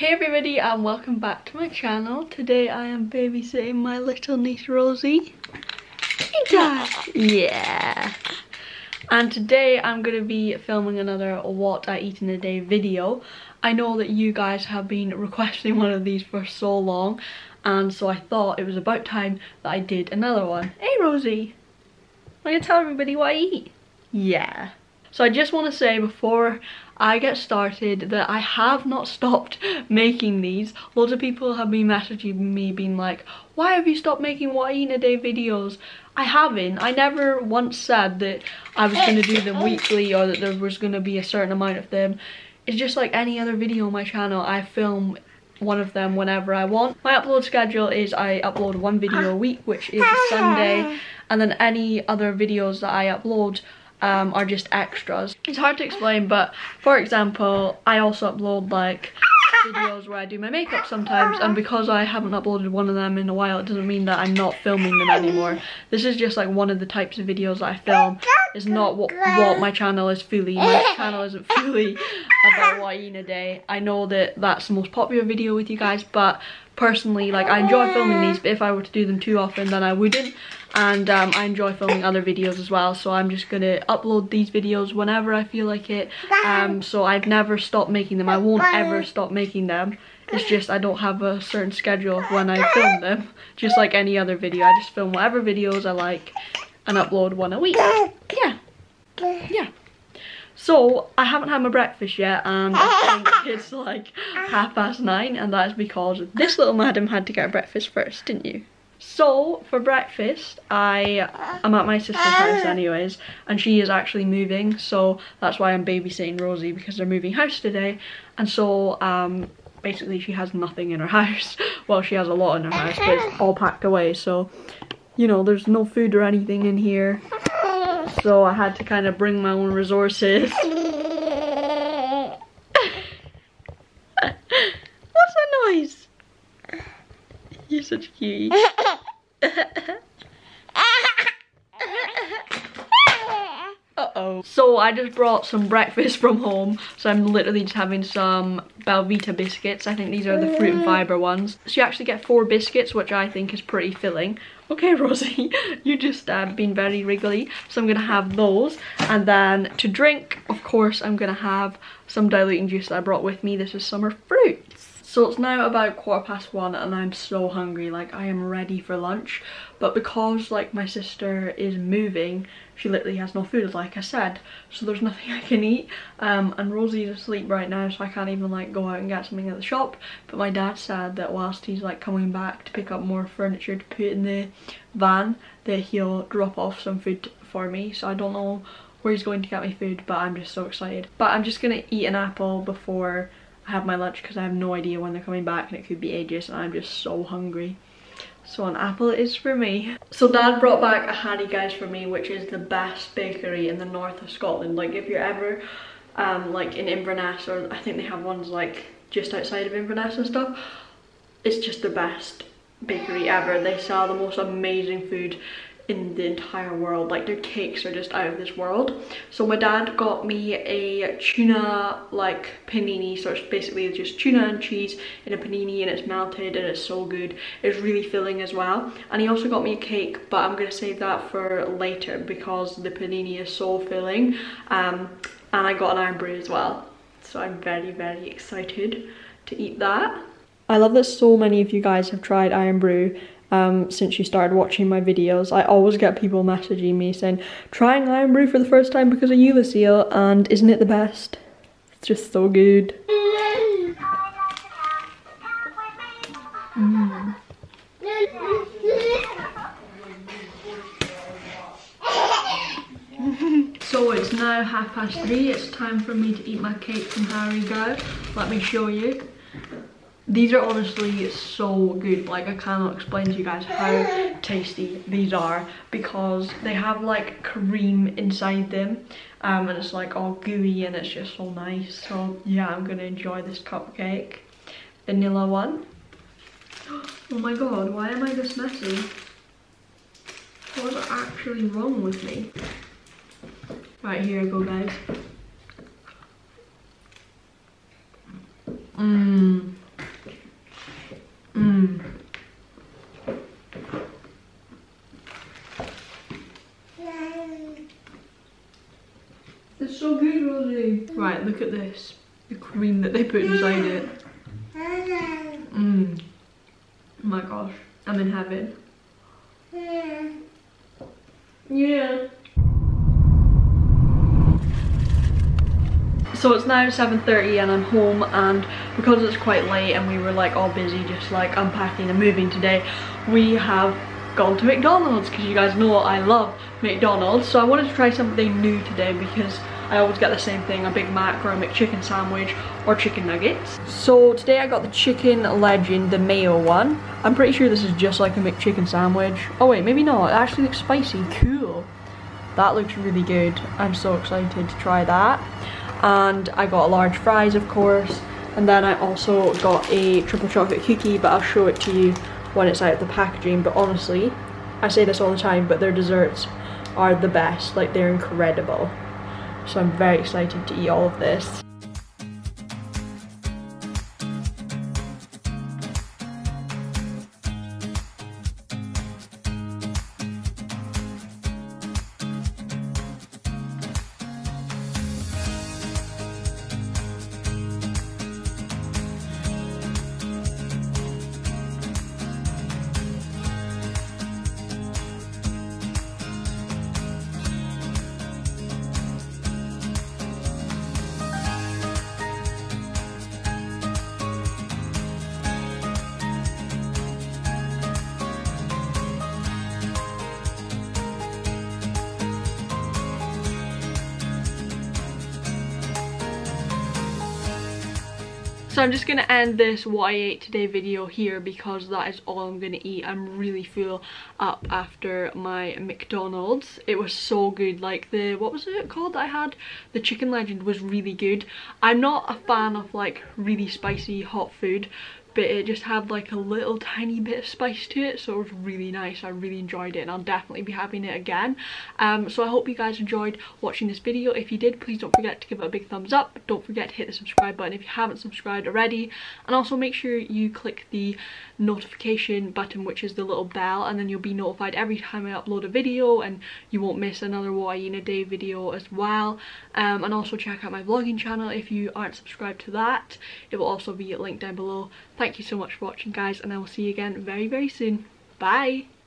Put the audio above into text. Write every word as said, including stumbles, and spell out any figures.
Hey everybody and welcome back to my channel. Today I am babysitting my little niece Rosie. Yeah. And today I'm going to be filming another what I eat in a day video. I know that you guys have been requesting one of these for so long, and so I thought it was about time that I did another one. Hey Rosie, I'm going to tell everybody what I eat. Yeah. So I just want to say before I get started that I have not stopped making these. Loads of people have been messaging me being like, why have you stopped making what I eat in a day videos? I haven't. I never once said that I was going to do them weekly or that there was going to be a certain amount of them. It's just like any other video on my channel. I film one of them whenever I want. My upload schedule is I upload one video a week, which is a Sunday, and then any other videos that I upload Um, are just extras. It's hard to explain, but for example, I also upload like videos where I do my makeup sometimes, and because I haven't uploaded one of them in a while, it doesn't mean that I'm not filming them anymore. This is just like one of the types of videos that I film. It's not what, what my channel is fully. My channel isn't fully about what I eat in a day. I know that that's the most popular video with you guys, but personally, like, I enjoy filming these, but if I were to do them too often then I wouldn't. And um, I enjoy filming other videos as well, so I'm just gonna upload these videos whenever I feel like it. Um, so I've never stopped making them. I won't ever stop making them. It's just I don't have a certain schedule of when I film them. Just like any other video, I just film whatever videos I like and upload one a week. Yeah, yeah. So I haven't had my breakfast yet, and I think it's like half past nine, and that's because this little madam had to get her breakfast first, didn't you? So for breakfast, I am at my sister's house anyways, and she is actually moving, so that's why I'm babysitting Rosie, because they're moving house today. And so um, basically she has nothing in her house. Well, she has a lot in her house, but it's all packed away, so you know, there's no food or anything in here. So I had to kind of bring my own resources. What's that noise? You're such a cutie. Uh-oh. So I just brought some breakfast from home. So I'm literally just having some Belvita biscuits. I think these are the fruit and fibre ones. So you actually get four biscuits, which I think is pretty filling. Okay, Rosie, you just uh, been very wriggly. So I'm going to have those. And then to drink, of course, I'm going to have some diluting juice that I brought with me. This is summer fruits. So it's now about quarter past one and I'm so hungry, like I am ready for lunch. But because like my sister is moving, she literally has no food, like I said. So there's nothing I can eat. Um, and Rosie's asleep right now, so I can't even like go out and get something at the shop. But my dad said that whilst he's like coming back to pick up more furniture to put in the van, that he'll drop off some food for me. So I don't know where he's going to get me food, but I'm just so excited. But I'm just gonna eat an apple before I have my lunch, because I have no idea when they're coming back and it could be ages, and I'm just so hungry. So an apple it is for me. So Dad brought back a Haddie Guys for me, which is the best bakery in the north of Scotland. Like if you're ever um, like in Inverness, or I think they have ones like just outside of Inverness and stuff, it's just the best bakery ever. They sell the most amazing food in the entire world. Like their cakes are just out of this world. So my dad got me a tuna like panini, so it's basically just tuna and cheese in a panini, and it's melted and it's so good. It's really filling as well. And he also got me a cake, but I'm gonna save that for later because the panini is so filling. Um, and I got an iron brew as well, so I'm very very excited to eat that. I love that so many of you guys have tried iron brew Um, since you started watching my videos. I always get people messaging me saying, trying iron brew for the first time because of you, Lucille, and isn't it the best? It's just so good. Mm. So it's now half past three. It's time for me to eat my cake from Harry Go. Let me show you. These are honestly so good. Like I cannot explain to you guys how tasty these are, because they have like cream inside them, um, and it's like all gooey and it's just so nice. So yeah, I'm gonna enjoy this cupcake. Vanilla one. Oh my god, why am I this messy? What is actually wrong with me? Right, here I go guys. Mmm. Right, look at this. The cream that they put inside it. Mmm. Oh my gosh, I'm in heaven. Yeah. So it's now seven thirty and I'm home, and because it's quite late and we were like all busy just like unpacking and moving today, we have gone to McDonald's because you guys know I love McDonald's. So I wanted to try something new today because I always get the same thing, a Big Mac or a McChicken sandwich or chicken nuggets. So today I got the Chicken Legend, the mayo one. I'm pretty sure this is just like a McChicken sandwich. Oh wait, maybe not. It actually looks spicy. Cool. That looks really good. I'm so excited to try that. And I got large fries, of course. And then I also got a triple chocolate cookie, but I'll show it to you when it's out of the packaging. But honestly, I say this all the time, but their desserts are the best. Like, they're incredible. So I'm very excited to eat all of this. So I'm just gonna end this what I ate today video here because that is all I'm gonna eat. I'm really full up after my McDonald's. It was so good. Like the, what was it called that I had? The Chicken Legend was really good. I'm not a fan of like really spicy hot food, but it just had like a little tiny bit of spice to it, so it was really nice. I really enjoyed it and I'll definitely be having it again. Um, so I hope you guys enjoyed watching this video. If you did, please don't forget to give it a big thumbs up. Don't forget to hit the subscribe button if you haven't subscribed already, and also make sure you click the notification button, which is the little bell, and then you'll be notified every time I upload a video and you won't miss another What I Eat in a Day video as well. Um, and also check out my vlogging channel if you aren't subscribed to that. It will also be linked down below. Thank you so much for watching, guys, and I will see you again very very soon. Bye.